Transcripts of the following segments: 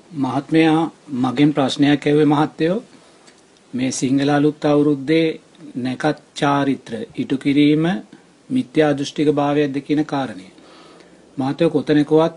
මහත්මයා මගෙන් ප්‍රශ්නයක් ඇහුවේ මහත්තයෝ මේ සිංහල අලුත් අවුරුද්දේ නැකත් චාරිත්‍ර ඉටු කිරීම මිත්‍යා දෘෂ්ටික භාවයක්ද කියන කාරණය. මහත්තයෝ කොතනකවත්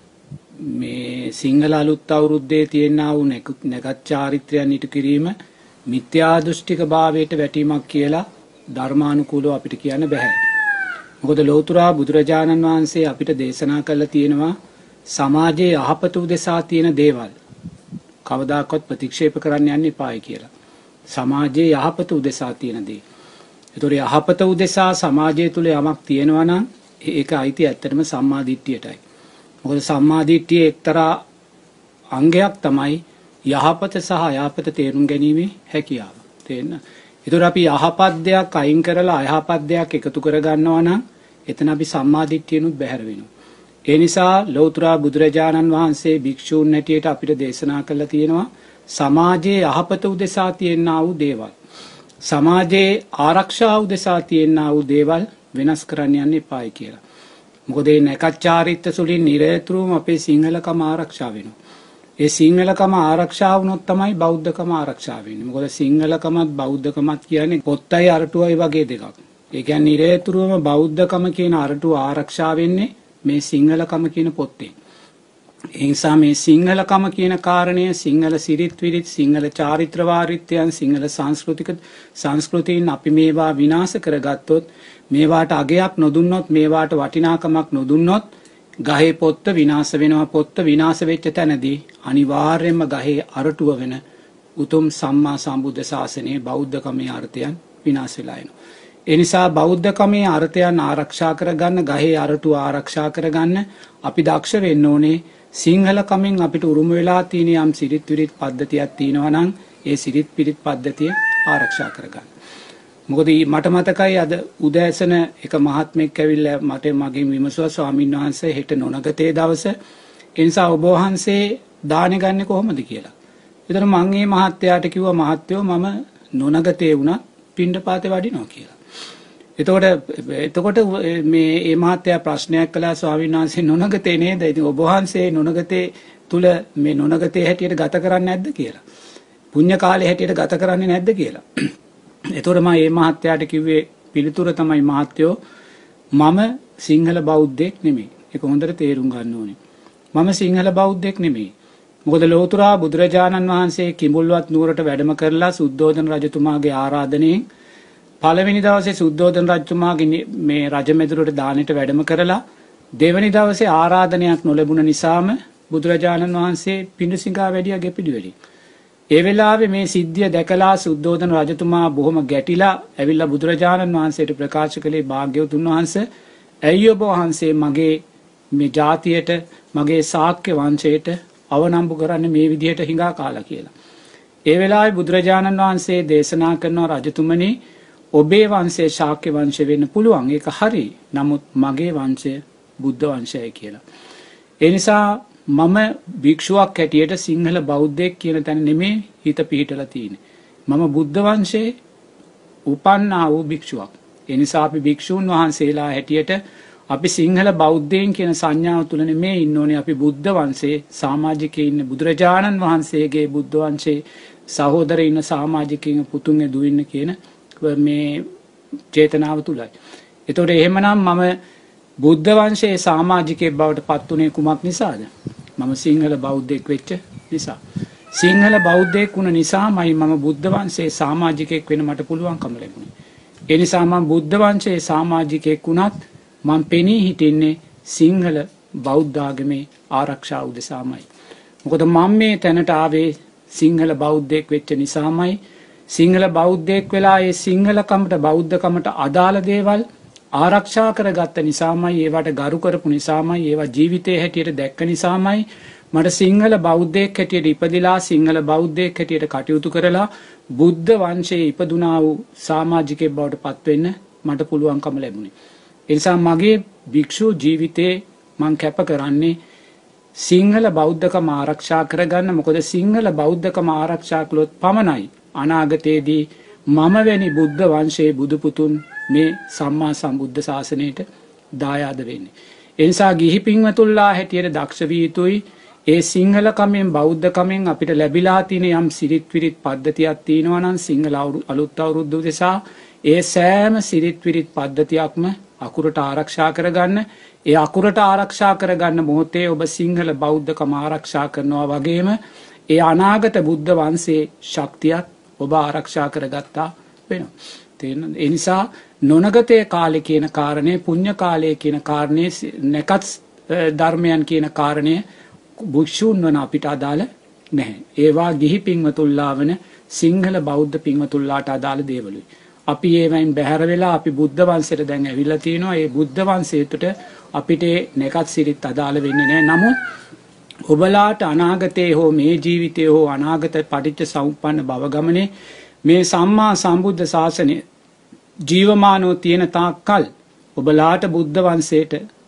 මේ සිංහල අලුත් අවුරුද්දේ තියෙනා වූ නැකත් චාරිත්‍රයන් ඉටු කිරීම මිත්‍යා දෘෂ්ටික භාවයට වැටීමක් කියලා ධර්මානුකූලව අපිට කියන්න බෑ. මොකද ලෞතර බුදුරජාණන් වහන්සේ අපිට දේශනා කළා තියෙනවා සමාජයේ යහපත උදෙසා තියෙන දේවල් කවදාකවත් ප්‍රතික්ෂේප කරන්න යන්න එපායි කියලා. සමාජයේ යහපත උදෙසා තියෙන දේ. ඒතොර යහපත උදෙසා සමාජය තුල යමක් තියෙනවා නම් ඒක අයිති ඇත්තටම සම්මා දිට්ඨියටයි. මොකද සම්මා දිට්ඨියේ එක්තරා අංගයක් තමයි යහපත සහ අයහපත තේරුම් ගැනීමේ හැකියාව. තේරෙනවද? ඒතොර අපි යහපත් දෙයක් අයින් කරලා අයහපත් දෙයක් එකතු කර ගන්නවා නම් එතන අපි සම්මා දිට්ඨියනුත් බැහැර වෙනවා. ඒ නිසා ලෞතර බුදුරජාණන් වහන්සේ භික්ෂූන් හැටියට අපිට දේශනා කළා තියෙනවා සමාජයේ යහපත උදෙසා තියෙනා වූ දේවල් සමාජයේ ආරක්ෂාව උදෙසා තියෙනා වූ දේවල් වෙනස් කරන්න යන්න එපායි කියලා. මොකද මේ නැකත් චාරිත්‍ර සුලින් නිරතුරුවම අපේ සිංහලකම ආරක්ෂා වෙනවා. ඒ සිංහලකම ආරක්ෂා වුණොත් තමයි බෞද්ධකම ආරක්ෂා වෙන්නේ. මොකද සිංහලකමත් බෞද්ධකමත් කියන්නේ පොත්තයි අරටුවයි වගේ දෙකක්. ඒ කියන්නේ නිරතුරුවම බෞද්ධකම කියන අරටුව ආරක්ෂා වෙන්නේ මේ සිංහලකම කියන පොත්තේ. ඒ නිසා මේ සිංහලකම කියන කාරණය සිංහල සිරිත් විරිත් සිංහල චාරිත්‍ර වාරිත්‍රයන් සිංහල සංස්කෘතීන් අපි මේවා විනාශ කරගත්තොත් මේවාට අගයක් නොදුන්නොත් මේවාට වටිනාකමක් නොදුන්නොත් ගහේ පොත්ත විනාශ වෙනවා. පොත්ත විනාශ වෙච්ච තැනදී අනිවාර්යයෙන්ම ගහේ අරටුව වෙන උතුම් සම්මා සම්බුද්ධ ශාසනයේ බෞද්ධකමේ අර්ථයන් විනාශ වෙලා යනවා. ඒ නිසා බෞද්ධකමේ අර්ථයන් ආරක්ෂා කරගන්න ගහේ අරටුව ආරක්ෂා කරගන්න අපි දක්ෂ වෙන්න ඕනේ. සිංහලකමෙන් අපිට උරුම වෙලා තියෙන යම් සිරිත් විරිත් පද්ධතියක් තියෙනවා නම් ඒ සිරිත් පිරිත් පද්ධතිය ආරක්ෂා කරගන්න. මොකද මට මතකයි අද උදෑසන එක මහත්මෙක් ඇවිල්ලා මට මගෙන් විමසුවා ස්වාමීන් වහන්සේ හෙට නොනගතේ දවස ඒ නිසා ඔබ වහන්සේ දානෙ ගන්නේ කොහොමද කියලා. ඒතර මම මේ මහත්තයාට කිව්වා මහත්තයෝ මම නොනගතේ වුණා පිණ්ඩපාතේ වඩිනවා කියලා. එතකොට මේ මහත්තයා ප්‍රශ්නයක් කළා ස්වාමීන් වහන්සේ නොනගතේ නේද? ඉතින් ඔබ වහන්සේ නොනගතේ තුල මේ නොනගතේ හැටියට ගත කරන්නේ නැද්ද කියලා. පුණ්‍ය කාලේ හැටියට ගත කරන්නේ නැද්ද කියලා. එතකොට මම මේ මහත්තයාට කිව්වේ පිළිතුර තමයි මහත්තයෝ මම සිංහල බෞද්ධයෙක් නෙමෙයි. ඒක හොඳට තේරුම් ගන්න ඕනේ. මම සිංහල බෞද්ධයෙක් නෙමෙයි. මොකද ලෞතර බුදුරජාණන් වහන්සේ කිඹුල්වත් නුවරට වැඩම කරලා සුද්ධෝදන රජතුමාගේ ආරාධනෙන් පළවෙනි දවසේ සුද්ධෝදන රජතුමාගේ මේ රජමෙදුරට දානෙට වැඩම කරලා දෙවෙනි දවසේ ආරාධනයක් නොලැබුණ නිසාම බුදුරජාණන් වහන්සේ පිඬුසිඟා වැඩියා ගෙපිඩිවලින්. ඒ වෙලාවේ මේ සිද්ධිය දැකලා සුද්ධෝදන රජතුමා බොහොම ගැටිලා ඇවිල්ලා බුදුරජාණන් වහන්සේට ප්‍රකාශ කළේ භාග්‍යවතුන් වහන්සේ ඇයි ඔබ වහන්සේ මගේ මේ ජාතියට මගේ ශාක්‍ය වංශයට අවනම්බු කරන්නේ මේ විදිහට හිඟා කාලා කියලා. ඒ වෙලාවේ බුදුරජාණන් වහන්සේ දේශනා කරනවා රජතුමනි ඔබේ වංශය ශාක්‍ය වංශය වෙන්න පුළුවන් ඒක හරි. නමුත් මගේ වංශය බුද්ධ වංශයයි කියලා. ඒ නිසා මම භික්ෂුවක් හැටියට සිංහල බෞද්ධයෙක් කියන තැන නෙමෙයි හිත පිහිටලා තියෙන්නේ. මම බුද්ධ වංශයේ උපන්නා වූ භික්ෂුවක්. ඒ නිසා අපි භික්ෂූන් වහන්සේලා හැටියට අපි සිංහල බෞද්ධයන් කියන සංඥාව තුල නෙමෙයි ඉන්න ඕනේ. අපි බුද්ධ වංශයේ සමාජිකයේ ඉන්න බුදුරජාණන් වහන්සේගේ බුද්ධ වංශයේ සහෝදරය ඉන්න සමාජිකයින් පුතුන්ගේ දුවින්න කියන මේ චේතනාව තුලයි. ඒතකොට එහෙමනම් මම බුද්ධ වංශයේ සමාජිකයෙක් බවට පත් වුණේ කුමක් නිසාද? මම සිංහල බෞද්ධයෙක් වෙච්ච නිසා. සිංහල බෞද්ධයෙක් වුණ නිසාමයි මම බුද්ධ වංශයේ සමාජිකයෙක් වෙන්න මට පුළුවන්කම ලැබුණේ. ඒ නිසා මම බුද්ධ වංශයේ සමාජිකයෙක් වුණත් මම පෙනී හිටින්නේ සිංහල බෞද්ධ ආගමේ ආරක්ෂාව උදෙසාමයි. මොකද මම මේ තැනට ආවේ සිංහල බෞද්ධයෙක් වෙච්ච නිසාමයි. සිංහල බෞද්ධයෙක් වෙලා ඒ සිංහලකමට බෞද්ධකමට අදාළ දේවල් ආරක්ෂා කරගත්ත නිසාමයි ඒවට ගරු කරපු නිසාමයි ඒවා ජීවිතයේ හැටියට දැක්ක නිසාමයි මට සිංහල බෞද්ධයෙක් හැටියට ඉපදිලා සිංහල බෞද්ධයෙක් හැටියට කටයුතු කරලා බුද්ධ වංශයේ ඉපදුනා වූ සමාජිකයෙක් බවට පත් වෙන්න මට පුළුවන්කම ලැබුණේ. ඒ නිසා මගේ භික්ෂු ජීවිතේ මම කැප කරන්නේ සිංහල බෞද්ධකම ආරක්ෂා කරගන්න. මොකද සිංහල බෞද්ධකම ආරක්ෂා කළොත් පමණයි අනාගතයේදී මම වැනි බුද්ධ වංශයේ බුදු පුතුන් මේ සම්මා සම්බුද්ධ ශාසනයට දායාද වෙන්නේ. ඒ නිසා ගිහි පින්වතුන්ලා හැටියට දක්ෂ විය යුතුයි. ඒ සිංහලකමෙන් බෞද්ධකමෙන් අපිට ලැබිලා තියෙන යම් සිරිත් විරිත් පද්ධතියක් තියෙනවා නම් සිංහල අලුත් අවුරුද්ද උදෙසා ඒ සෑම සිරිත් විරිත් පද්ධතියක්ම අකුරට ආරක්ෂා කරගන්න. ඒ අකුරට ආරක්ෂා කරගන්න මොහොතේ ඔබ සිංහල බෞද්ධකම ආරක්ෂා කරනවා වගේම ඒ අනාගත බුද්ධ වංශයේ ශක්තියත් ඔබ ආරක්ෂා කරගත්තා වෙනවා. තේරෙනවද? ඒ නිසා නොනගතේ කාලේ කියන කාරණේ, පුණ්‍ය කාලයේ කියන කාරණේ, නැකත් ධර්මයන් කියන කාරණේ භික්ෂූන් වන අපිට අදාළ නැහැ. ඒවා ගිහි පින්වතුන්ලා වන සිංහල බෞද්ධ පින්වතුන්ලාට අදාළ දේවලුයි. අපි ඒවයින් බැහැර වෙලා අපි බුද්ධ වංශයට දැන් ඇවිල්ලා තිනවා. ඒ බුද්ධ වංශයට අපිට නැකත් සිරිත් අදාළ වෙන්නේ නැහැ. නමුත් ඔබලාට අනාගතයේ හෝ මේ ජීවිතයේ හෝ අනාගත පටිච්ච සමුප්පන්න භව ගමනේ මේ සම්මා සම්බුද්ධ ශාසනය ජීවමානව තියෙන තාක්කල් ඔබලාට බුද්ධ වංශයට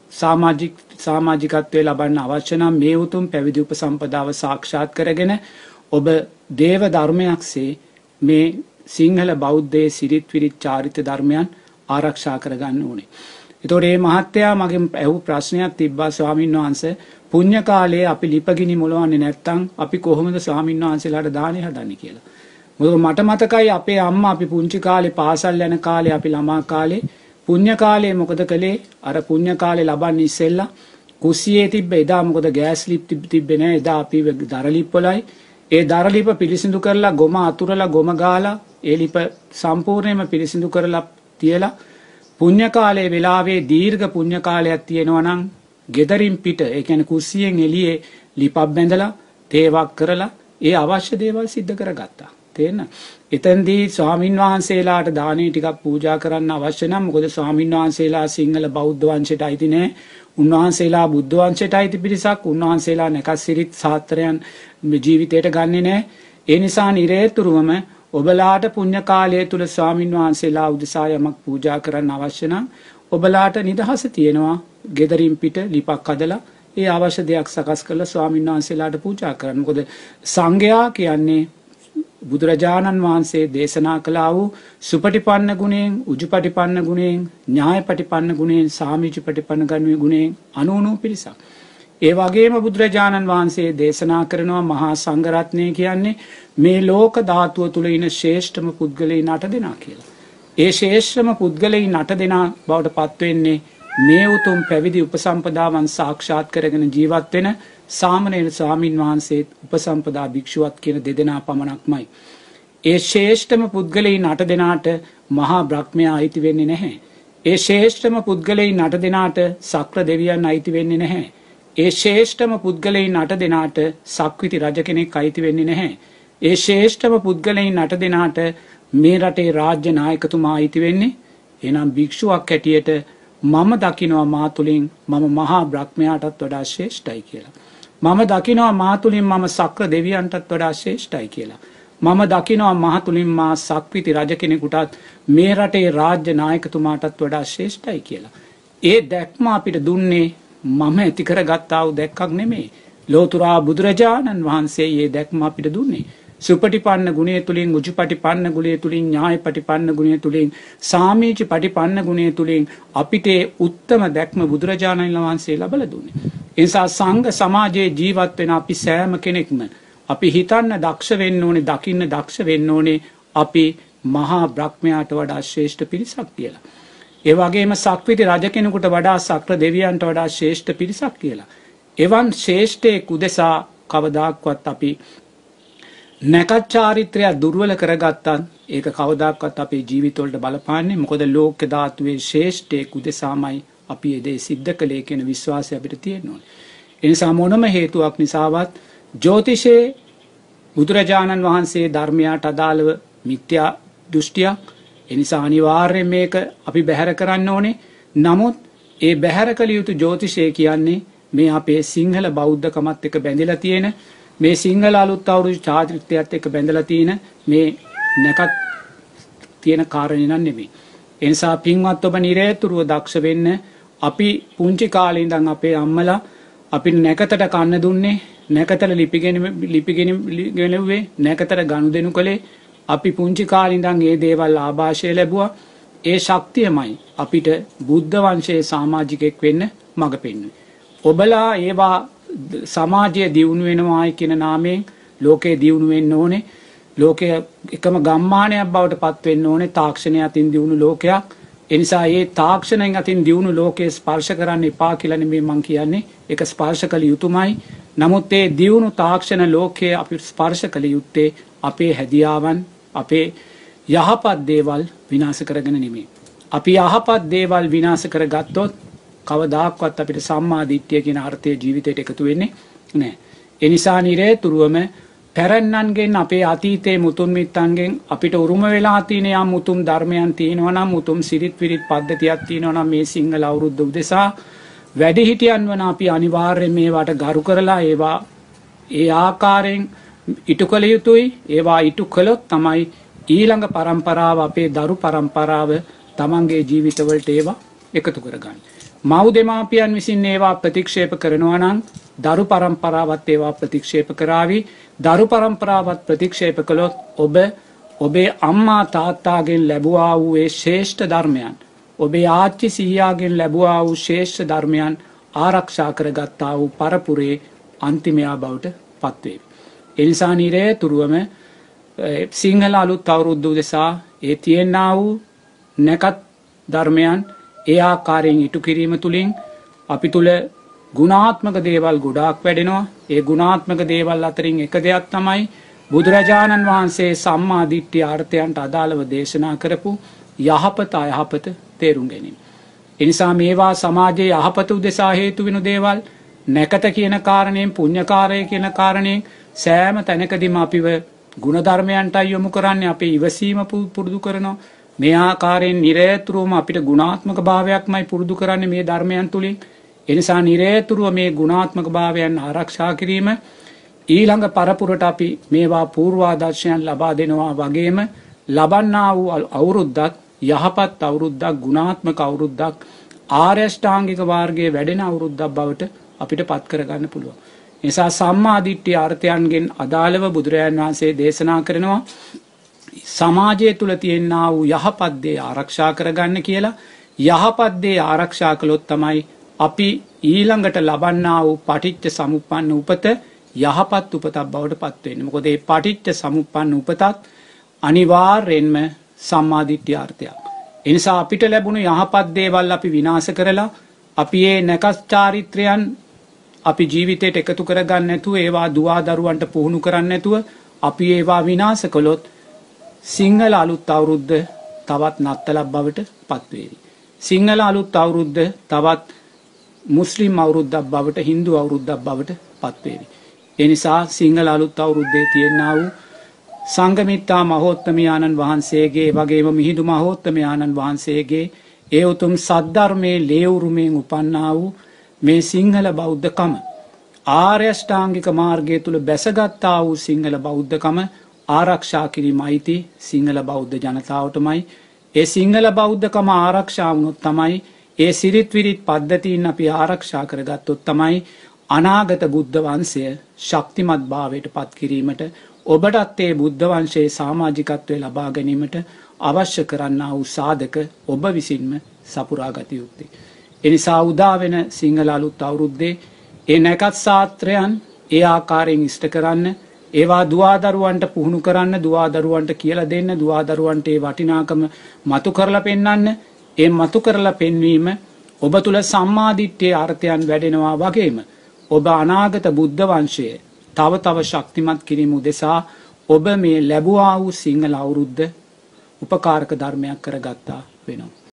සමාජිකත්වයේ ලබන්න අවශ්‍ය නම් මේ උතුම් පැවිදි උපසම්පදාව සාක්ෂාත් කරගෙන ඔබ දේව ධර්මයක්සේ මේ සිංහල බෞද්ධයේ සිරිත් විරිත් චාරිත්‍ර ධර්මයන් ආරක්ෂා කරගන්න ඕනේ. ඒතකොට මේ මහත්තයා මගෙන් අහපු ප්‍රශ්නයක් තිබ්බා ස්වාමීන් වහන්සේ පුණ්‍ය කාලයේ අපි ලිපගිනි මොලවන්නේ නැත්තම් අපි කොහොමද ස්වාමීන් වහන්සේලාට දානේ හදන්නේ කියලා. මොකද මට මතකයි අපේ අම්මා අපි පුංචි කාලේ පාසල් යන කාලේ අපි ළමා කාලේ පුණ්‍ය කාලේ මොකද කළේ අර පුණ්‍ය කාලේ ලබන්න ඉස්සෙල්ලා කුස්සියේ තිබ්බ එදා මොකද ගෑස් ලිප් තිබ්බේ නැහැ එදා අපි දරලිප් වලයි ඒ දරලිප පිළිසිඳු කරලා ගොම අතුරලා ගොම ගාලා ඒ ලිප සම්පූර්ණයෙන්ම පිළිසිඳු කරලා තියලා පුණ්‍ය කාලයේ වෙලාවේ දීර්ඝ පුණ්‍ය කාලයක් තියෙනවා නම් ගෙදරින් පිට ඒ කියන්නේ කුස්සියෙන් එළියේ ලිපක් බැඳලා තේවක් කරලා ඒ අවශ්‍ය දේවල් සිද්ධ කරගත්තා. තේන්න. එතෙන්දී ස්වාමින් වහන්සේලාට දානේ ටිකක් පූජා කරන්න අවශ්‍ය නම් මොකද ස්වාමින් වහන්සේලා සිංහල බෞද්ධ වංශයට අයිති නෑ. උන්වහන්සේලා බුද්ධ වංශයට අයිති පිරිසක්. උන්වහන්සේලා නැකත් සිරිත් සාත්‍රයන් ජීවිතයට ගන්නෙ නෑ. ඒ නිසා නිරේතුරුවම ඔබලාට පුණ්‍ය කාලය තුල ස්වාමින් වහන්සේලා උදෙසා යමක් පූජා කරන්න අවශ්‍ය නම් ඔබලාට නිදහස තියෙනවා. ගෙදරින් පිට ලිපක් හදලා ඒ අවශ්‍ය දෙයක් සකස් කරලා ස්වාමින් වහන්සේලාට පූජා කරන්න. මොකද සංඝයා කියන්නේ බුදුරජාණන් වහන්සේ දේශනා කළා වූ සුපටිපන්න ගුණයෙන්, උජුපටිපන්න ගුණයෙන්, ඥායපටිපන්න ගුණයෙන්, සාමීචිපටිපන්න ගුණයෙන් අනුණු පිරිසක්. ඒ වගේම බුදුරජාණන් වහන්සේ දේශනා කරනවා මහා සංඝරත්නය කියන්නේ මේ ලෝක ධාතුව තුල ඉන ශ්‍රේෂ්ඨම පුද්ගලයන් 8 දෙනා කියලා. ඒ ශ්‍රේෂ්ඨම පුද්ගලයන් 8 දෙනා බවට පත් වෙන්නේ මේ උතුම් පැවිදි උපසම්පදාවන් සාක්ෂාත් කරගෙන ජීවත් වෙන සාමණේර ස්වාමින් වහන්සේ උපසම්පදා භික්ෂුවත් කියන දෙදෙනා පමණක්මයි. ඒ ශ්‍රේෂ්ඨම පුද්ගලයන් 8 දෙනාට මහා බ්‍රහ්මයා අයිති වෙන්නේ නැහැ. ඒ ශ්‍රේෂ්ඨම පුද්ගලයන් 8 දෙනාට සක්‍ර දෙවියන් අයිති වෙන්නේ නැහැ. ඒ ශ්‍රේෂ්ඨම පුද්ගලයන් 8 දෙනාට සක්විති රජ කෙනෙක් අයිති වෙන්නේ නැහැ. ඒ ශ්‍රේෂ්ඨම පුද්ගලයන් 8 දෙනාට මේ රටේ රාජ්‍ය නායකතුමා අයිති වෙන්නේ. එනම් භික්ෂුවක් හැටියට මම දකිනවා මා තුලින් මම මහා බ්‍රහ්මයාටත් වඩා ශ්‍රේෂ්ඨයි කියලා. මම දකිනවා මා තුලින් මම සක්‍ර දෙවියන්ටත් වඩා ශ්‍රේෂ්ඨයි කියලා. මම දකිනවා මා තුලින් මා සක්විති රජ කෙනෙකුටත් මේ රටේ රාජ්‍ය නායකතුමාටත් වඩා ශ්‍රේෂ්ඨයි කියලා. ඒ දැක්ම අපිට දුන්නේ මම ඇති කරගත්තා වූ දැක්කක් නෙමෙයි. ලෝතුරා බුදුරජාණන් වහන්සේ මේ දැක්ම අපිට දුන්නේ. සුපටිපන්න ගුණය තුලින්, උජුපටිපන්න ගුණය තුලින්, ඥායපටිපන්න ගුණය තුලින්, සාමීචිපටිපන්න ගුණය තුලින් අපිට උත්තම දැක්ම බුදුරජාණන් වහන්සේ ලබලා දුන්නේ. ඒ නිසා සංඝ සමාජයේ ජීවත් වෙන අපි සෑම කෙනෙක්ම අපි හිතන්න දක්ෂ වෙන්න ඕනේ, දකින්න දක්ෂ වෙන්න ඕනේ අපි මහා බ්‍රහ්මයාට වඩා ශ්‍රේෂ්ඨ පිරිසක් කියලා. ඒ වගේම සක්විති රජ කෙනෙකුට වඩා සක්‍ර දෙවියන්ට වඩා ශ්‍රේෂ්ඨ පිරිසක් කියලා. එවන් ශ්‍රේෂ්ඨයෙකු උදෙසා කවදාක්වත් අපි නැකත් චාරිත්‍රය දුර්වල කරගත්තත් ඒක කවදාක්වත් අපේ ජීවිතවලට බලපාන්නේ. මොකද ලෝක ධාතුවේ ශ්‍රේෂ්ඨයෙකු උදෙසාමයි අපි ඒ දේ සිද්ධ කළේ කියන විශ්වාසය අපිට තියෙන්න ඕනේ. ඒ නිසා මොනම හේතුවක් නිසාවත් ජ්‍යොතිෂයේ බුදුරජාණන් වහන්සේ ධර්මයට අදාළව මිත්‍යා දෘෂ්ටියක්. ඒ නිසා අනිවාර්යයෙන් මේක අපි බැහැර කරන්න ඕනේ. නමුත් ඒ බැහැර කළ යුතු ජ්‍යොතිෂය කියන්නේ මේ අපේ සිංහල බෞද්ධකමත් එක්ක බැඳලා තියෙන මේ සිංහල අලුත් අවුරුදු චාරිත්‍රයත් එක්ක බැඳලා තියෙන මේ නැකත් තියෙන කාරණේ නන් නෙමෙයි. ඒ නිසා පින්වත් ඔබ නිරේතුරුව දක්ෂ වෙන්න. අපි පුංචි කාලේ ඉඳන් අපේ අම්මලා අපි නැකතට කන්න දුන්නේ, නැකතට ලිපිගෙනුවේ, නැකතට ගනුදෙනු කළේ. අපි පුංචි කාලේ ඉඳන් මේ දේවල් ආభాෂය ලැබුවා. ඒ ශක්තියමයි අපිට බුද්ධ වංශයේ සමාජිකෙක් වෙන්න මඟ පෙන්වන්නේ. ඔබලා ඒවා සමාජය දියුණු වෙනවායි කියන නාමයෙන් ලෝකේ දියුණු වෙන්න ඕනේ. ලෝකයේ එකම ගම්මානයක් බවට පත් වෙන්න ඕනේ තාක්ෂණය අතින් දියුණු ලෝකයක්. ඒ නිසා මේ තාක්ෂණයෙන් අතින් දියුණු ලෝකයේ ස්පර්ශ කරන්න එපා කියලා නෙමෙයි මම කියන්නේ. ඒක ස්පර්ශ කළ යුතුමයි. නමුත් මේ දියුණු තාක්ෂණ ලෝකයේ අපි ස්පර්ශ කළ යුත්තේ අපේ හැදියාවන්, අපේ යහපත් දේවල් විනාශ කරගෙන නෙමෙයි. අපි යහපත් දේවල් විනාශ කරගත්තොත් කවදාක්වත් අපිට සම්මා දිට්ඨිය කියන අර්ථයේ ජීවිතයට එකතු වෙන්නේ නැහැ. ඒ නිසා නිරේතුරුවම පැරණන්ගෙන් අපේ අතීතයේ මුතුන් මිත්තන්ගෙන් අපිට උරුම වෙලා තියෙන යම් මුතුන් ධර්මයන් තියෙනවා නම් මුතුන් සිරිත් විරිත් පද්ධතියක් තියෙනවා නම් මේ සිංහල අවුරුද්ද උදෙසා වැඩිහිටියන් වන අපි අනිවාර්යයෙන් මේවට ගරු කරලා ඒවා ඒ ආකාරයෙන් ඉටු කළ යුතුයි. ඒවා ඉටු කළොත් තමයි ඊළඟ પરම්පරාව අපේ දරු પરම්පරාව තමන්ගේ ජීවිතවලට ඒවා එකතු කරගන්නේ. මව් දෙමාපියන් විසින් ඒවා ප්‍රතික්ෂේප කරනවා නම් දරු પરම්පරාවත් ඒවා ප්‍රතික්ෂේප කරાવી. දරු પરම්පරාවත් ප්‍රතික්ෂේප කළොත් ඔබේ අම්මා තාත්තාගෙන් ලැබුවා වූ ඒ ශ්‍රේෂ්ඨ ධර්මයන්, ඔබේ ආච්චි සීයාගෙන් ලැබුවා වූ ශ්‍රේෂ්ඨ ධර්මයන් ආරක්ෂා කරගත්තා වූ පරපුරේ අන්තිමයා බවට පත් වේවි. ඒ නිසා නිරේතුරුවම සිංහල අලුත් අවුරුද්ද උදෙසා ඒ තියෙනා වූ නැකත් ධර්මයන් ඒ ආකාරයෙන් ඉටු කිරීම තුළින් අපි තුල ගුණාත්මක දේවල් ගොඩාක් වැඩෙනවා. ඒ ගුණාත්මක දේවල් අතරින් එක දෙයක් තමයි බුදුරජාණන් වහන්සේ සම්මා දිට්ඨිය අර්ථයන්ට අදාළව දේශනා කරපු යහපත අයහපත තේරුම් ගැනීම. ඒ නිසා මේවා සමාජයේ යහපත උදෙසා හේතු වෙන දේවල්, නැකත කියන කාරණයෙන්, පුණ්‍යකාරය කියන කාරණයෙන් සෑම තැනකදීම අපිව ගුණධර්මයන්ට යොමු කරන්නේ, අපේ ඉවසීම පුරුදු කරනවා. මේ ආකාරයෙන් නිරේතුරුවම අපිට ගුණාත්මක භාවයක්මයි පුරුදු කරන්නේ මේ ධර්මයන් තුලින්. ඒ නිසා නිරේතුරුව මේ ගුණාත්මක භාවයන් ආරක්ෂා කිරීම ඊළඟ පරපුරට අපි මේවා පූර්වාදර්ශයන් ලබා දෙනවා වගේම ලබන්නා වූ අවුරුද්දක් යහපත් අවුරුද්දක්, ගුණාත්මක අවුරුද්දක්, ආර්ය අෂ්ටාංගික මාර්ගයේ වැඩෙන අවුරුද්දක් බවට අපිට පත් කරගන්න පුළුවන්. ඒ නිසා සම්මා දිට්ඨිය අර්ථයන්ගෙන් අදාළව බුදුරජාණන් වහන්සේ දේශනා කරනවා සමාජය තුල තියෙනා වූ යහපත් දේ ආරක්ෂා කරගන්න කියලා. යහපත් දේ ආරක්ෂා කළොත් තමයි අපි ඊළඟට ලබන්නා වූ පටිච්ච සමුප්පන්න උපත යහපත් උපතක් බවට පත් වෙන්නේ. මොකද මේ පටිච්ච සමුප්පන්න උපතත් අනිවාර්යෙන්ම සම්මා දිට්ඨිය අර්ථයක්. ඒ නිසා අපිට ලැබුණු යහපත් දේවල් අපි විනාශ කරලා අපි මේ නැකස් චාරිත්‍රයන් අපි ජීවිතයට එකතු කරගන්න නැතුව, ඒවා දුවා දරුවන්ට පුහුණු කරන්න නැතුව අපි ඒවා විනාශ කළොත් සිංහල අලුත් අවුරුද්ද තවත් නත්තලක් බවට පත් වේවි. සිංහල අලුත් අවුරුද්ද තවත් මුස්ලිම් අවුරුද්දක් බවට, හින්දු අවුරුද්දක් බවට පත් වේවි. ඒ නිසා සිංහල අලුත් අවුරුද්දේ තියෙනා වූ සංඝමිත්තා මහෝත්තමයාණන් වහන්සේගේ වගේම මිහිඳු මහෝත්තමයාණන් වහන්සේගේ ඒ උතුම් සද්ධර්මයේ ලේවුරුමෙන් උපන්නා වූ මේ සිංහල බෞද්ධකම, ආර්ය අෂ්ටාංගික මාර්ගය තුල බැසගත්තා වූ සිංහල බෞද්ධකම ආරක්ෂා කිරීමයි සිංහල බෞද්ධ ජනතාවටමයි. ඒ සිංහල බෞද්ධකම ආරක්ෂා වුණොත් තමයි, ඒ සිරිත් විරිත් පද්ධතීන් අපි ආරක්ෂා කරගත්තොත් තමයි අනාගත බුද්ධ වංශය ශක්තිමත් භාවයට පත් කිරීමට, ඔබටත් ඒ බුද්ධ වංශයේ සමාජිකත්වය ලබා ගැනීමට අවශ්‍ය කරන්නා වූ සාධක ඔබ විසින්ම සපුරා ගත යුත්තේ. ඒ නිසා උදා වෙන සිංහල අලුත් අවුරුද්දේ ඒ නැකත් ශාස්ත්‍රයන් ඒ ආකාරයෙන් ඉෂ්ට කරන්න, ඒවා දුවාදරුවන්ට පුහුණු කරන්න, දුවාදරුවන්ට කියලා දෙන්න, දුවාදරුවන්ට ඒ වටිනාකම මතු කරලා පෙන්වන්න. ඒ මතු කරලා පෙන්වීම ඔබ තුල සම්මා දිට්ඨියේ අර්ථයන් වැඩෙනවා වගේම ඔබ අනාගත බුද්ධ වංශය තව තව ශක්තිමත් කිරීම උදෙසා ඔබ මේ ලැබුවා වූ සිංහල අවුරුද්ද උපකාරක ධර්මයක් කරගත්තා වෙනවා.